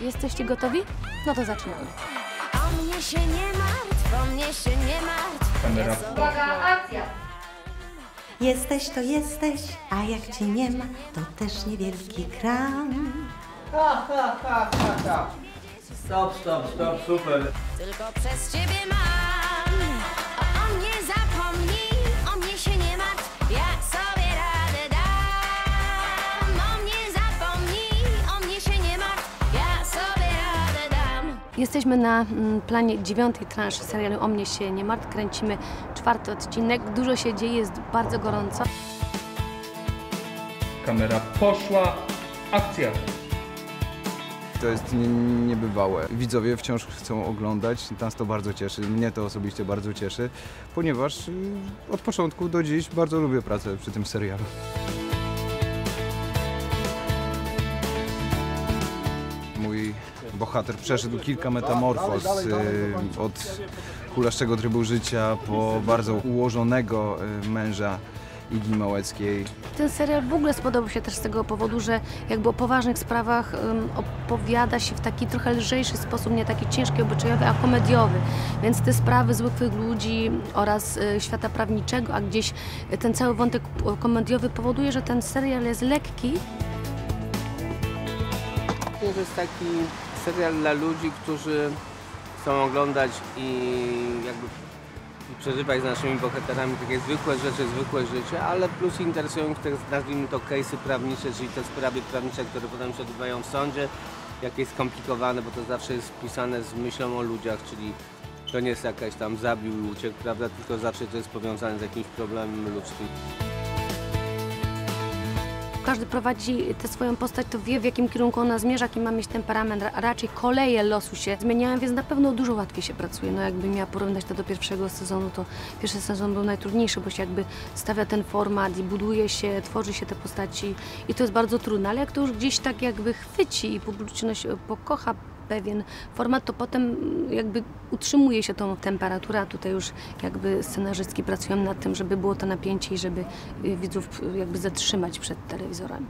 Jesteście gotowi? No to zaczynamy. O mnie się nie martw, o mnie się nie martw. Kamera. Uwaga, akcja! Jesteś to jesteś, a jak cię nie ma, to też niewielki kram. Stop, super. Tylko przez ciebie mam. O mnie zapomnij, o mnie się nie martw. Ja sobie radę dam. O mnie zapomnij, o mnie się nie martw. Ja sobie radę dam. Jesteśmy na planie 9. transzy serialu O mnie się nie martw. Kręcimy 4. odcinek. Dużo się dzieje, jest bardzo gorąco. Kamera poszła, akcja. To jest niebywałe. Widzowie wciąż chcą oglądać, nas to bardzo cieszy, mnie to osobiście bardzo cieszy, ponieważ od początku do dziś bardzo lubię pracę przy tym serialu. Mój bohater przeszedł kilka metamorfoz, od kulaszczego trybu życia po bardzo ułożonego męża Igi Małeckiej. Ten serial w ogóle spodobał się też z tego powodu, że jakby o poważnych sprawach opowiada się w taki trochę lżejszy sposób, nie taki ciężki, obyczajowy, a komediowy. Więc te sprawy zwykłych ludzi oraz świata prawniczego, a gdzieś ten cały wątek komediowy powoduje, że ten serial jest lekki. To jest taki serial dla ludzi, którzy chcą oglądać i jakby przeżywać z naszymi bohaterami takie zwykłe rzeczy, zwykłe życie, ale plus interesują ich te, nazwijmy to, case'y prawnicze, czyli te sprawy prawnicze, które potem się odbywają w sądzie, jakie skomplikowane, bo to zawsze jest pisane z myślą o ludziach, czyli to nie jest jakaś tam zabił i uciekł, prawda, tylko zawsze to jest powiązane z jakimś problemem ludzkim. Każdy prowadzi tę swoją postać, to wie, w jakim kierunku ona zmierza, jaki ma mieć temperament, a raczej koleje losu się zmieniają, więc na pewno dużo łatwiej się pracuje. No jakby miała porównać to do pierwszego sezonu, to pierwszy sezon był najtrudniejszy, bo się jakby stawia ten format i buduje się, tworzy się te postaci i to jest bardzo trudne, ale jak to już gdzieś tak jakby chwyci i publiczność pokocha pewien format, to potem jakby utrzymuje się tą temperaturę, a tutaj już jakby scenarzystki pracują nad tym, żeby było to napięcie i żeby widzów jakby zatrzymać przed telewizorami.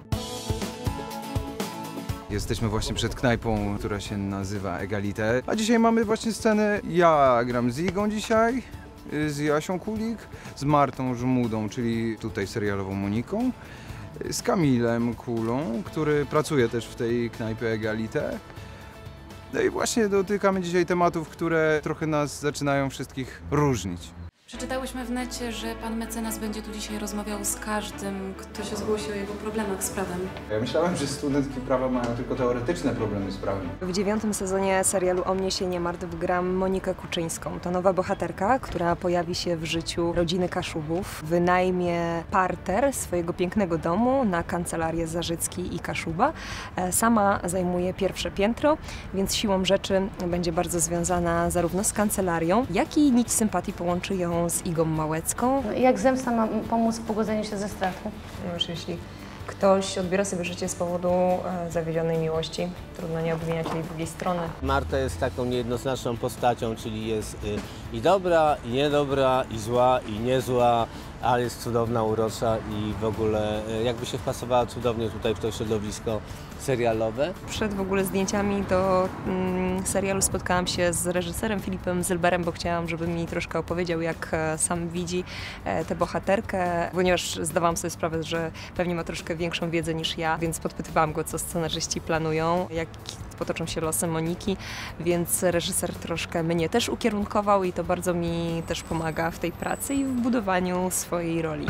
Jesteśmy właśnie przed knajpą, która się nazywa Egalité, a dzisiaj mamy właśnie scenę, ja gram z Igą dzisiaj, z Jasią Kulik, z Martą Żmudą, czyli tutaj serialową Moniką, z Kamilem Kulą, który pracuje też w tej knajpie Egalité. No i właśnie dotykamy dzisiaj tematów, które trochę nas zaczynają wszystkich różnić. Przeczytałyśmy w necie, że pan mecenas będzie tu dzisiaj rozmawiał z każdym, kto się zgłosi o jego problemach z prawem. Ja myślałem, że studentki prawa mają tylko teoretyczne problemy z prawem. W 9. sezonie serialu O mnie się nie martw gram Monikę Kuczyńską. To nowa bohaterka, która pojawi się w życiu rodziny Kaszubów. Wynajmie parter swojego pięknego domu na kancelarię Zarzycki i Kaszuba. Sama zajmuje pierwsze piętro, więc siłą rzeczy będzie bardzo związana zarówno z kancelarią, jak i nić sympatii połączy ją z Igą Małecką. Jak zemsta ma pomóc w pogodzeniu się ze stratem? Już jeśli ktoś odbiera sobie życie z powodu zawiedzionej miłości, trudno nie obwiniać tej drugiej strony. Marta jest taką niejednoznaczną postacią, czyli jest i dobra, i niedobra, i zła, i niezła, ale jest cudowna, urocza i w ogóle jakby się wpasowała cudownie tutaj w to środowisko serialowe. Przed w ogóle zdjęciami do serialu spotkałam się z reżyserem Filipem Zylberem, bo chciałam, żeby mi troszkę opowiedział, jak sam widzi tę bohaterkę, ponieważ zdawałam sobie sprawę, że pewnie ma troszkę większą wiedzę niż ja, więc podpytywałam go, co scenarzyści planują, jak potoczą się losy Moniki, więc reżyser troszkę mnie też ukierunkował i to bardzo mi też pomaga w tej pracy i w budowaniu swojej roli.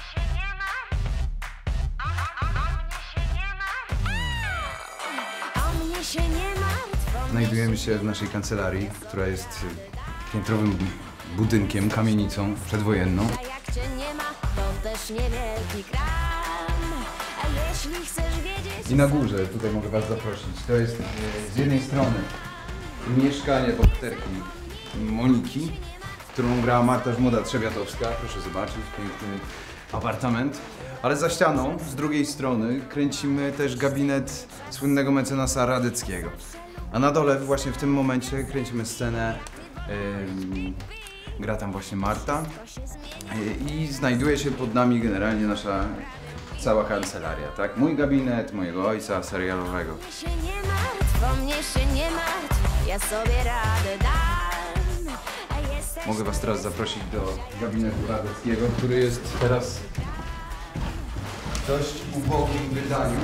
Znajdujemy się w naszej kancelarii, która jest piętrowym budynkiem, kamienicą przedwojenną. A jak cię nie ma, to też niewielki kram. A jeśli chcesz wiedzieć... I na górze, tutaj mogę was zaprosić, to jest z jednej strony mieszkanie bohaterki Moniki, którą grała Marta Żmuda-Trzebiatowska, proszę zobaczyć, piękny apartament. Ale za ścianą, z drugiej strony, kręcimy też gabinet słynnego mecenasa Radyckiego. A na dole właśnie w tym momencie kręcimy scenę, gra tam właśnie Marta i znajduje się pod nami generalnie nasza cała kancelaria, tak? Mój gabinet, mojego ojca serialowego. Się nie martw. O mnie się nie martw, ja sobie radę dam. A jesteś Mogę Was teraz zaprosić do gabinetu Radeckiego, który jest teraz w dość ubogim wydaniu.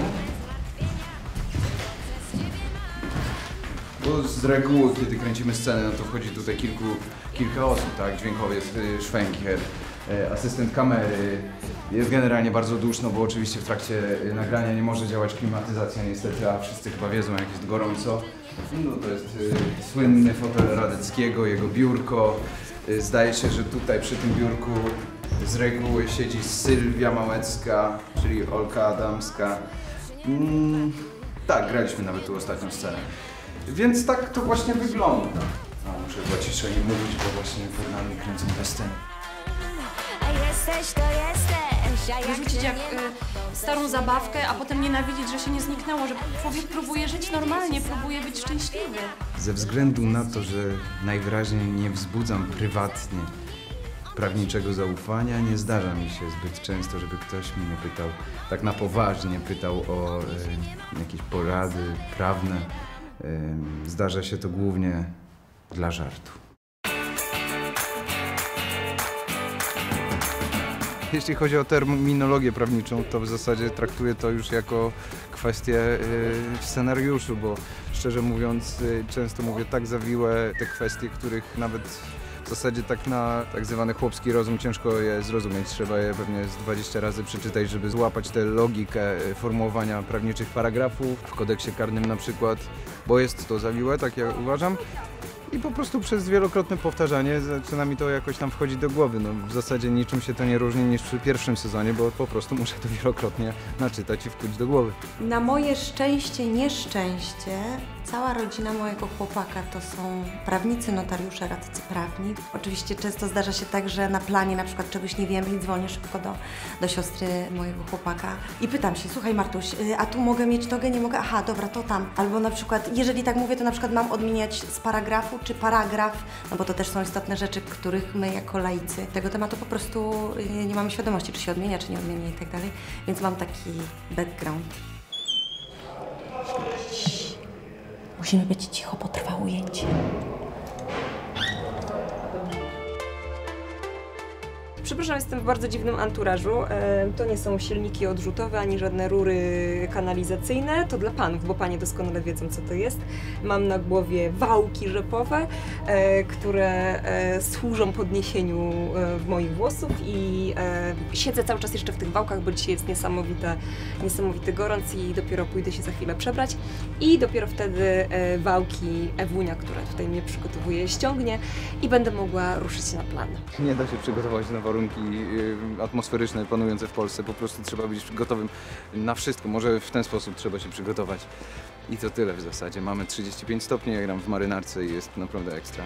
Bo z reguły, kiedy kręcimy scenę, no to wchodzi tutaj kilka osób, tak? Dźwiękowiec, szwękier, asystent kamery. Jest generalnie bardzo duszno, bo oczywiście w trakcie nagrania nie może działać klimatyzacja niestety, a wszyscy chyba wiedzą, jak jest gorąco. No to jest słynny fotel Radeckiego, jego biurko. Zdaje się, że tutaj przy tym biurku z reguły siedzi Sylwia Małecka, czyli Olka Adamska. Tak, graliśmy nawet tu ostatnią scenę. Więc tak to właśnie wygląda. A muszę chyba ciszej mówić, bo właśnie przed nami kręcą te sceny. A jesteś to jesteś, a jak Wyrzucić się jak nie ma, starą zabawkę, a potem nienawidzić, że się nie zniknęło, że człowiek próbuje żyć normalnie, próbuje być szczęśliwy. Ze względu na to, że najwyraźniej nie wzbudzam prywatnie prawniczego zaufania, nie zdarza mi się zbyt często, żeby ktoś mnie pytał, tak na poważnie pytał o jakieś porady prawne. Zdarza się to głównie dla żartu. Jeśli chodzi o terminologię prawniczą, to w zasadzie traktuję to już jako kwestię scenariuszu, bo szczerze mówiąc często mówię tak zawiłe te kwestie, których nawet w zasadzie tak na tak zwany chłopski rozum ciężko je zrozumieć. Trzeba je pewnie z 20 razy przeczytać, żeby złapać tę logikę formułowania prawniczych paragrafów w kodeksie karnym na przykład, bo jest to zawiłe, tak ja uważam. I po prostu przez wielokrotne powtarzanie zaczyna mi to jakoś tam wchodzić do głowy. No, w zasadzie niczym się to nie różni niż przy pierwszym sezonie, bo po prostu muszę to wielokrotnie naczytać i wkuć do głowy. Na moje szczęście, nieszczęście, cała rodzina mojego chłopaka to są prawnicy, notariusze, radcy prawni. Oczywiście często zdarza się tak, że na planie na przykład czegoś nie wiemy i dzwonię szybko do siostry mojego chłopaka i pytam się, słuchaj Martuś, a tu mogę mieć togę, nie mogę? Aha, dobra, to tam. Albo na przykład, jeżeli tak mówię, to na przykład mam odmieniać z paragrafu czy paragraf, no bo to też są istotne rzeczy, których my jako laicy tego tematu po prostu nie mamy świadomości, czy się odmienia, czy nie odmienia i tak dalej, więc mam taki background. Musimy być cicho, bo trwa ujęcie. Przepraszam, jestem w bardzo dziwnym anturażu. To nie są silniki odrzutowe, ani żadne rury kanalizacyjne. To dla panów, bo panie doskonale wiedzą, co to jest. Mam na głowie wałki rzepowe, które służą podniesieniu moich włosów i siedzę cały czas jeszcze w tych wałkach, bo dzisiaj jest niesamowity gorąc i dopiero pójdę się za chwilę przebrać i dopiero wtedy wałki Ewunia, która tutaj mnie przygotowuje, ściągnie i będę mogła ruszyć na plan. Nie da się przygotować na warunki atmosferyczne panujące w Polsce. Po prostu trzeba być gotowym na wszystko. Może w ten sposób trzeba się przygotować. I to tyle w zasadzie. Mamy 35 stopni, ja gram w marynarce i jest naprawdę ekstra.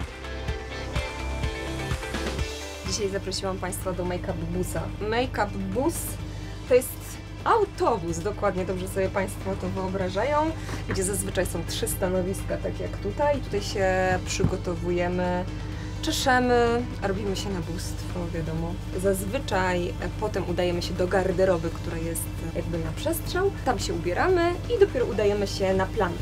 Dzisiaj zaprosiłam Państwa do Make-up Busa. Make-up Bus to jest autobus, dokładnie dobrze sobie Państwo to wyobrażają, gdzie zazwyczaj są 3 stanowiska, tak jak tutaj. Tutaj się przygotowujemy, czeszemy, robimy się na bóstwo, wiadomo. Zazwyczaj potem udajemy się do garderoby, która jest jakby na przestrzał. Tam się ubieramy i dopiero udajemy się na plan.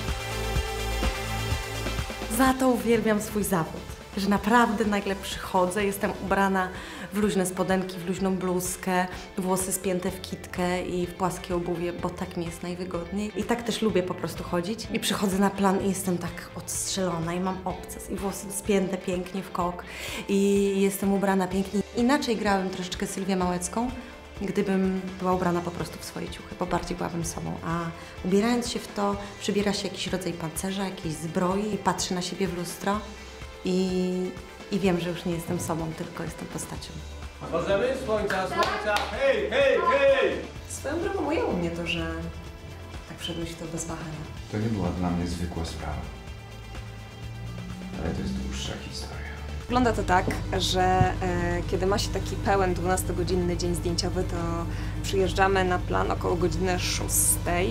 Za to uwielbiam swój zawód, że naprawdę nagle przychodzę, jestem ubrana w luźne spodenki, w luźną bluzkę, włosy spięte w kitkę i w płaskie obuwie, bo tak mi jest najwygodniej. I tak też lubię po prostu chodzić. I przychodzę na plan i jestem tak odstrzelona i mam obces i włosy spięte pięknie w kok i jestem ubrana pięknie. Inaczej grałem troszeczkę Sylwię Małecką, gdybym była ubrana po prostu w swoje ciuchy, bo bardziej byłabym sobą. A ubierając się w to, przybiera się jakiś rodzaj pancerza, jakiejś zbroi i patrzy na siebie w lustro i wiem, że już nie jestem sobą, tylko jestem postacią. Możemy? Słońca, hej, hej, hej! Swoją drogą ujęło mnie to, że tak wszedłeś w to bez wahania. To nie była dla mnie zwykła sprawa. Ale to jest dłuższa historia. Wygląda to tak, że kiedy ma się taki pełen 12-godzinny dzień zdjęciowy, to przyjeżdżamy na plan około godziny 6.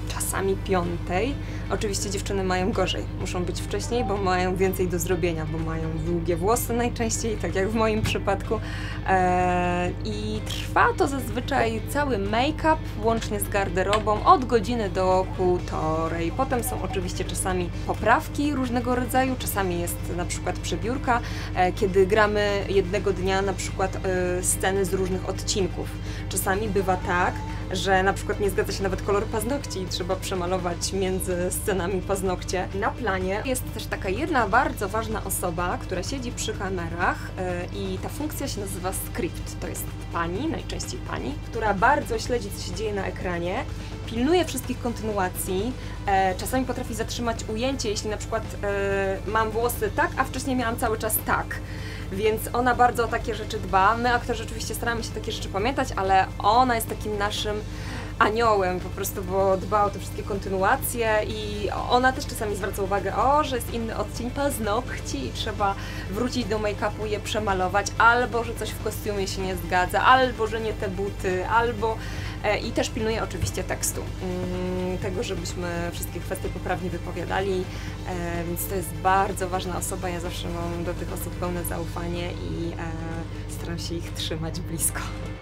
czasami 5. Oczywiście dziewczyny mają gorzej, muszą być wcześniej, bo mają więcej do zrobienia, bo mają długie włosy najczęściej, tak jak w moim przypadku. I trwa to zazwyczaj cały make-up, łącznie z garderobą, od godziny do 1,5. Potem są oczywiście czasami poprawki różnego rodzaju, czasami jest na przykład przebiórka, kiedy gramy jednego dnia na przykład sceny z różnych odcinków. Czasami bywa tak, że na przykład nie zgadza się nawet kolor paznokci i trzeba przemalować między scenami paznokcie. Na planie jest też taka jedna bardzo ważna osoba, która siedzi przy kamerach i ta funkcja się nazywa script. To jest pani, najczęściej pani, która bardzo śledzi, co się dzieje na ekranie, pilnuje wszystkich kontynuacji, czasami potrafi zatrzymać ujęcie, jeśli na przykład mam włosy tak, a wcześniej miałam cały czas tak. Więc ona bardzo o takie rzeczy dba. My, aktorzy, oczywiście staramy się takie rzeczy pamiętać, ale ona jest takim naszym aniołem po prostu, bo dba o te wszystkie kontynuacje i ona też czasami zwraca uwagę, że jest inny odcień paznokci i trzeba wrócić do make-upu i je przemalować, albo że coś w kostiumie się nie zgadza, albo że nie te buty, albo... I też pilnuje oczywiście tekstu, tego, żebyśmy wszystkie kwestie poprawnie wypowiadali, więc to jest bardzo ważna osoba. Ja zawsze mam do tych osób pełne zaufanie i staram się ich trzymać blisko.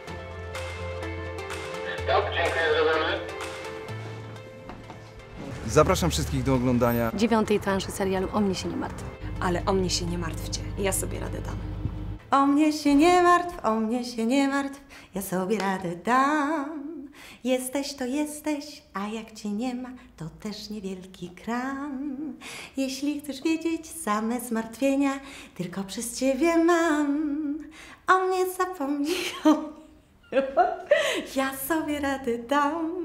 Dziękuję, zrobimy. Zapraszam wszystkich do oglądania 9. transzy serialu O mnie się nie martw. Ale o mnie się nie martwcie, ja sobie radę dam. O mnie się nie martw, o mnie się nie martw, ja sobie radę dam. Jesteś to jesteś, a jak cię nie ma, to też niewielki kram. Jeśli chcesz wiedzieć same zmartwienia, tylko przez ciebie mam. O mnie zapomnij, ja sobie radę dam.